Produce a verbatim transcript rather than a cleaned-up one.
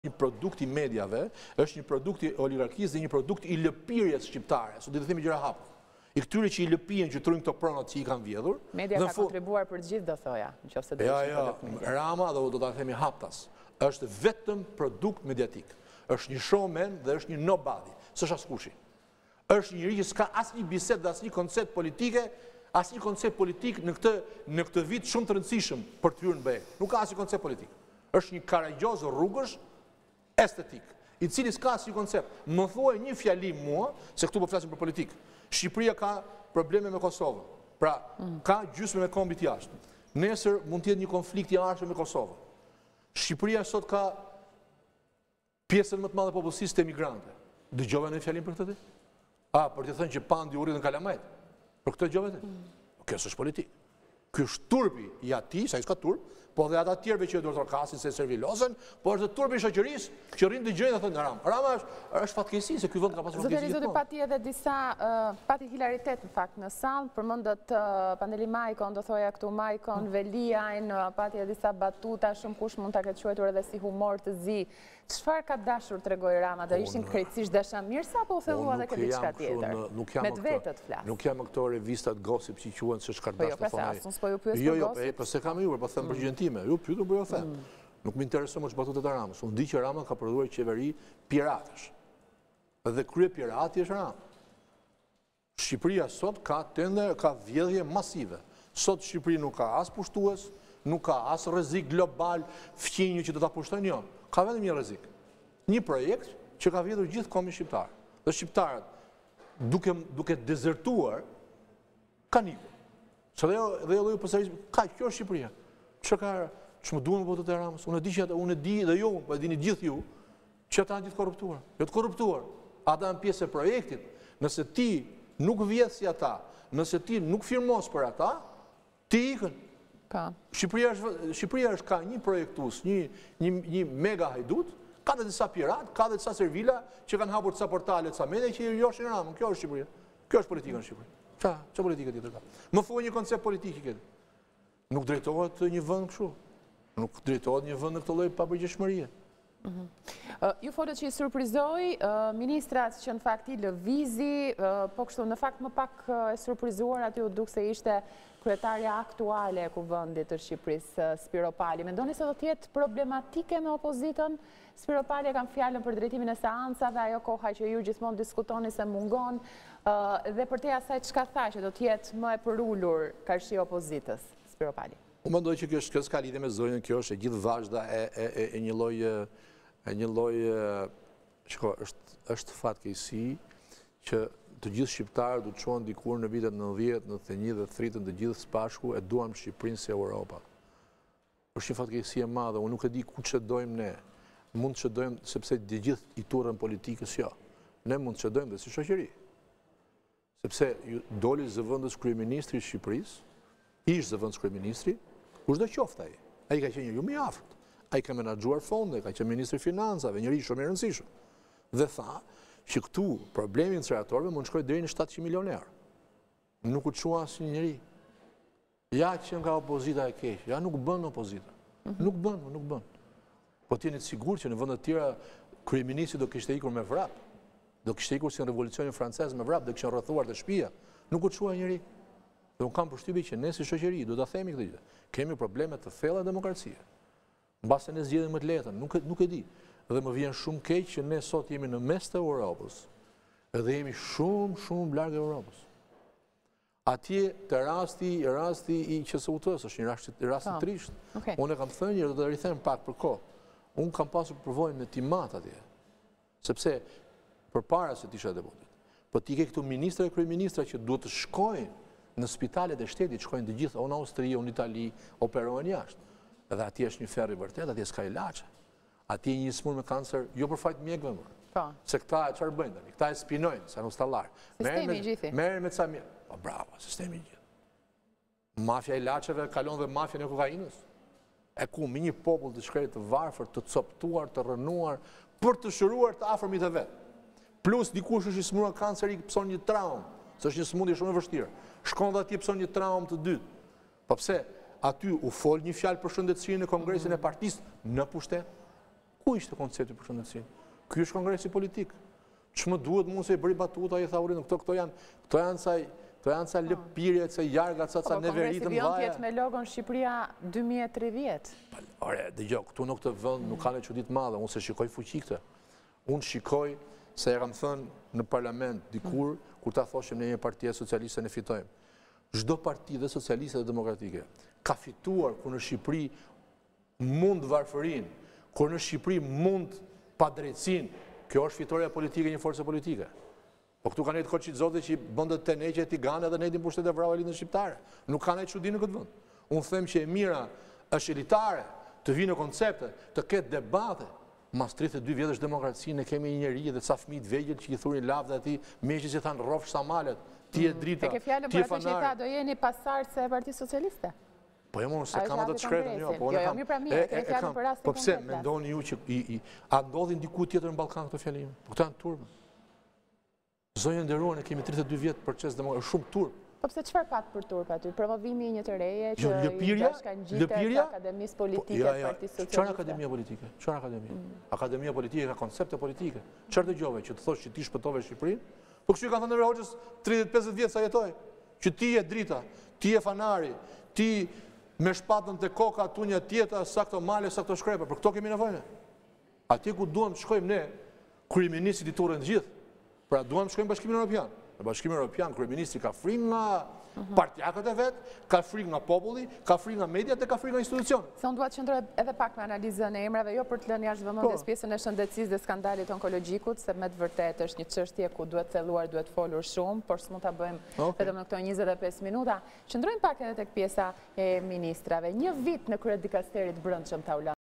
një produkt i mediave, është një produkt i oligarkisë dhe një produkt i lëpirjes shqiptare. Sot do të themi gjëra hapur. I këtyre që i lëpijen që trujnë këto pronat që i kanë vjedhur. Media ka kontribuar për gjithë, do thoja, nëse do të ishte media. Rama, do ta themi haptas, është vetëm produkt mediatik. Është një showman dhe është një nobody, s'është askushi. Është një njerëz që s'ka asnjë bisedë dhe asnjë koncept politike, asnjë koncept politik në këtë në këtë vit shumë të rëndësishëm për të hyrë në B E. Nuk ka asnjë koncept politik. Është një karagjoz rrugësh estetik, i cili s'ka asnjë koncept. Më thuaj një fjali mua, se këtu po flasim për politikë. Shqipëria ka probleme me Kosovën. Pra, ka gjysmë me kombit jashtë. Nesër mund të jetë një konflikt i arshëm me Kosovën. Shqipëria sot ka pjesën më të madhe popullsisë të emigrante. Dëgjova në fjalin për këtë? A, për të thënë që pandi u rrit në Kalamajt. Për këtë dëgjova ti? Kjo s'është politikë. Ky është turpi i atij, sa i s'ka turp, po dhe ata tjerëve që e dortokasin se servilosen, po është turpi i shoqërisë që rrin dëgjojnë dhe thonë Rama. Rama është është fatkeqësi se ky vend ka pasur fatkeqësi. Zotëri pati edhe disa pati hilaritet në fakt në sallë, përmendet Pandeli Majkon, do thoja këtu Majkon, Veliajn, pati edhe disa batuta, shumë kush mund ta ketë quajtur edhe si humor të zi. Çfarë ka dashur tregoj Rama? Do ishin krejtësisht dashamirëse apo u thellua edhe këtë diçka tjetër? Me vetët flas. Nuk jam këto revistat gossip që quhen se çka dash të thonë. Po ju pyes Jo, jo, po se kam ju, po them për gjën time. Ju pyetur po ju them. Nuk më intereson më çbatutet e Ramës. Unë di që Rama ka prodhuar qeveri piratësh. Dhe krye pirati është Rama. Shqipëria sot ka tender, ka vjedhje masive. Sot Shqipëria nuk ka as pushtues, nuk ka as rrezik global, fqinjë që do ta pushtojnë, jo. Ka vetëm një rrezik. Një projekt që ka vjedhur gjithë kombin shqiptar. Dhe shqiptarët, duke duke dezertuar, kanë ikur. Se dhe dhe ju përsëris, ka kjo është Shqipëria. Çka ka, ç'më duan votat e Ramës? Unë e di që ata, unë e di dhe ju, po e dini gjithë ju, që ata janë gjithë korruptuar. Jo të korruptuar. Ata janë pjesë e projektit. Nëse ti nuk vjedh si ata, nëse ti nuk firmos për ata, ti ikën. Ka. Shqipëria është Shqipëria është ka një projektues, një një një mega hajdut, ka dhe disa pirat, ka dhe disa servila që kanë hapur disa portale, disa media që i joshin Ramën. Kjo është Shqipëria. Kjo është politika në Shqipëri. Qa, që politika tjetër ka? Më thuaj një koncept politik i këtë. Nuk drejtohet një vend kështu. Nuk drejtohet një vend në këtë lloj papërgjithshmërie. Ju folët që i surprizoi ministrat që në fakt i lëvizi, po kështu në fakt më pak e surprizuar aty u duk se ishte kryetarja aktuale e kuvendit të Shqipërisë, Spiro Pali. Mendoni se do të jetë problematike me opozitën? Spiro Pali e kanë fjalën për drejtimin e seancave, ajo koha që ju gjithmonë diskutoni se mungon, dhe për te asaj çka tha që do të jetë më e përulur karshi opozitës, Spiro Pali. Unë mendoj që kjo është s'ka lidhje me zonjën, kjo është e gjithë vazhda e një lloj e një lloj çka është është fatkeqësi që të gjithë shqiptarët u çuan dikur në vitet nëntëdhjetë, nëntëdhjetë e një dhe thritën të gjithë së bashku e duam Shqipërinë si Europa. Është një fatkeqësi e madhe, unë nuk e di ku çdojmë ne. Mund të çdojmë sepse të gjithë i turrën politikës, jo. Ne mund të çdojmë dhe si shoqëri. Sepse doli zëvendës kryeministri i Shqipërisë, ish zëvendës kryeministri, kushdo qoftë ai. Ai ka qenë ju më i afërt. Ai ka menaxhuar fonde, ka qenë ministri i financave, njëri shumë i rëndësishëm. Dhe tha që këtu problemi i inceneratorëve mund të shkojë deri në shtatëqind milionë euro. Nuk u çua asnjë njeri. Ja që nga opozita e keq, ja nuk bën opozita. Nuk bën, nuk bën. Po ti jeni të sigurt që në vende të tjera kryeministri do kishte ikur me vrap. Do kishte ikur si në revolucionin francez me vrap, do kishin rrethuar të shtëpia. Nuk u çua njeri. Dhe unë kam përshtypjen që ne si shoqëri do ta themi këtë gjë. Kemi probleme të thella demokracie. Mbase ne zgjedhim më të lehtë, nuk nuk e di. Dhe më vjen shumë keq që ne sot jemi në mes të Europës. Dhe jemi shumë shumë larg Europës. Atje të rasti, rasti i Q S U T-s është një rast rast i trisht. Unë kam thënë një, do të rikthem pak për kohë. Unë kam pasur përvojën me timat atje. Sepse përpara se të isha deputet. Po ti ke këtu ministra e kryeministra që duhet të shkojnë në spitalet e shtetit, shkojnë të gjithë, o në Austri, o në Itali, operohen jashtë. Edhe atje është një ferri vërtet, atje s'ka ilaçe. Atje një smur me kancer, jo për fajt mjekëve më. Se këta e çfarë bëjnë tani? Këta e spinojnë, sa në stallar. Sistemi i gjithë. Merren me ca mjek. Po bravo, sistemi i gjithë. Mafja e ilaçeve kalon dhe mafjen e kokainës. E ku me një popull të shkretë të varfër, të coptuar, të rënuar, për të shëruar të afërmit e vet. Plus dikush është i smuar kanceri, pëson një traumë, se është një smundje shumë e vështirë. Shkon dhe atje pëson një traumë të dytë. Po pse? Aty u fol një fjalë për shëndetësinë në kongresin e partisë në pushtet. Ku ishte koncepti për shëndetësinë? Ky është kongresi politik. Ç'më duhet mua se i bëri batuta ai tha urin, këto këto janë, këto janë sa këto janë sa lëpirje, sa jarga, sa sa neveritëm vaja. Kongresi vjen me logon Shqipëria dy mijë e tridhjetë. Ore, dëgjoj, këtu në këtë vend nuk ka ne çudi të madhe, unë se shikoj fuqi këtë. Unë shikoj se e kam thënë në parlament dikur kur ta thoshim ne një parti socialiste ne fitojmë. Çdo parti dhe socialiste dhe demokratike ka fituar kur në Shqipëri mund varfërinë, kur në Shqipëri mund padrejtësinë. Kjo është fitoria politike e një force politike. Po këtu ka nejtë Koçi Zoti që i bëndët të neqe, Tigana dhe nejtë i pushtet e vrau elitën shqiptare. Nuk ka nejtë çudi në këtë vend. Unë them që e mira është elitare të vinë në koncepte, të ketë debate. Mas tridhjetë e dy vjetësh demokraci ne kemi një njerëz dhe ca fëmijë të vegjël që i thurin lavdë atij, meqë që thanë rrofsh sa malet, ti e drita, ti e fjalën për atë që ta do jeni pasardhës e Partisë Socialiste. Po jam unë se kam atë të shkretën, jo, po unë kam. Jo, mirë pra mirë, keni fjalën për rastin konkret. Po pse mendoni ju që a ndodhin diku tjetër në Ballkan këto fjalim? Po këta janë turp. Zonja nderuar, ne kemi tridhjetë e dy vjet proces demokratik, shumë turp. Po pse çfarë pat për turp aty? Promovimi i një të reje që i bashkangjitet akademisë politike të Partisë Socialiste. Çfarë akademia politike? Çfarë akademia? Akademia politike ka koncepte politike. Çfarë dëgjove që të thosh që ti shpëtove Shqipërinë? Po kështu i kanë thënë Hoxhës tridhjetë pesëdhjetë vjet sa jetoi. Që ti je drita, ti je fanari, ti me shpatën të koka, tunja tjeta, sa këto male, sa këto shkrepa. Për këto kemi nevojë. Atje ku duam të shkojmë ne, kryeministri i turën të gjithë. Pra duam të shkojmë Bashkimin Evropian. Në Bashkimin Evropian, kryeministri ka frikë nga partjakët e vet, ka frikë nga populli, ka frikë nga mediat dhe ka frikë nga institucionet. Se unë dua të qëndroj edhe pak me analizën e emrave, jo për të lënë jashtë vëmendjes pjesën e shëndetësisë dhe skandalit onkologjikut, se me të vërtetë është një çështje ku duhet thelluar, duhet folur shumë, por s'mund ta bëjmë vetëm në këto njëzet e pesë minuta. Qëndrojmë pak edhe tek pjesa e ministrave. Një vit në kryet dikasterit brendshëm ta u